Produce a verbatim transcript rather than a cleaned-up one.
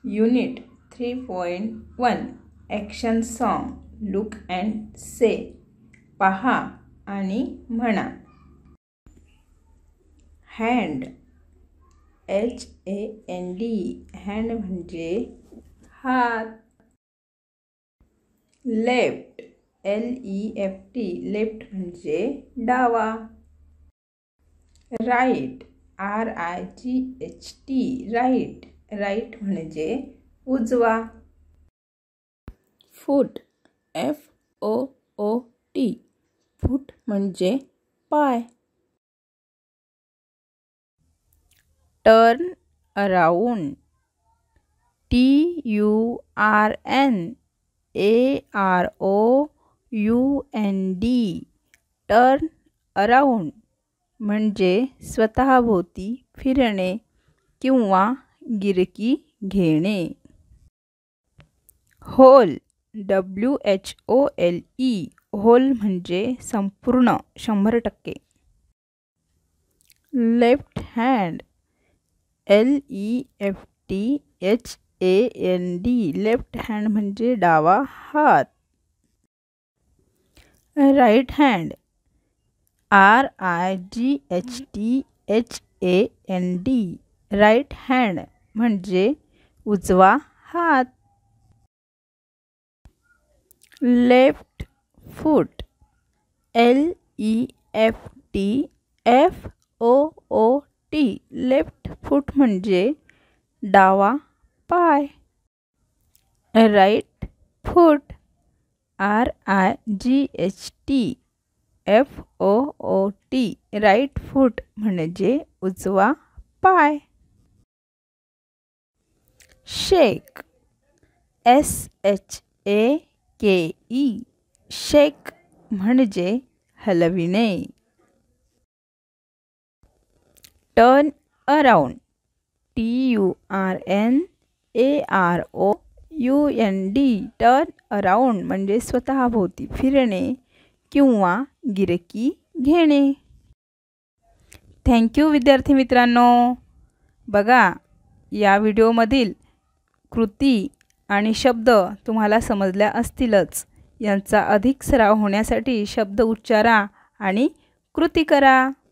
Unit three point one Action Song Look and Say पहा आणि म्हणा. Hand H A N D hand म्हणजे हात. Left L E F T left म्हणजे डावा. Right R I G H T right right म्हणजे उजवा. Foot F O O T foot म्हणजे पाय. Turn around T U R N A R O U N D turn around म्हणजे स्वतःभोवती फिरणे किंवा गिरकी घेणे. Whole W H O L E whole म्हणजे संपूर्ण शंभर टक्के. Left hand L E F T H A N D left hand म्हणजे डावा हात. Right hand R I G H T H A N D right hand म्हणजे उजवा हात. Left foot L E F T F O O T left foot म्हणजे डावा पाय. Right foot R I G H T F O O T right foot म्हणजे उजवा पाय. शेक S H A K E shake म्हणजे हलविणे. Turn around T U R N A R O U N D turn around म्हणजे स्वतःभोवती फिरणे किंवा गिरकी घेणे. थँक्यू विद्यार्थी मित्रांनो. बघा, या व्हिडिओमधील कृती आणि शब्द तुम्हाला समजल्या असतीलच. यांचा अधिक सराव होण्यासाठी शब्द उच्चारा आणि कृती करा.